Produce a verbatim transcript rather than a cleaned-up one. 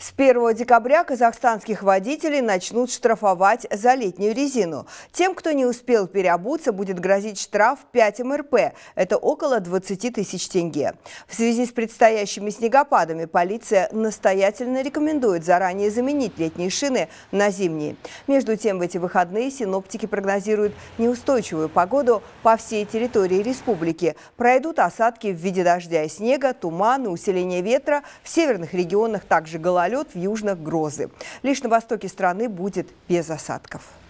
С первого декабря казахстанских водителей начнут штрафовать за летнюю резину. Тем, кто не успел переобуться, будет грозить штраф пять эм эр пэ. Это около двадцати тысяч тенге. В связи с предстоящими снегопадами полиция настоятельно рекомендует заранее заменить летние шины на зимние. Между тем, в эти выходные синоптики прогнозируют неустойчивую погоду по всей территории республики. Пройдут осадки в виде дождя и снега, туман и усиление ветра. В северных регионах также гололед, в южных – грозы. Лишь на востоке страны будет без осадков.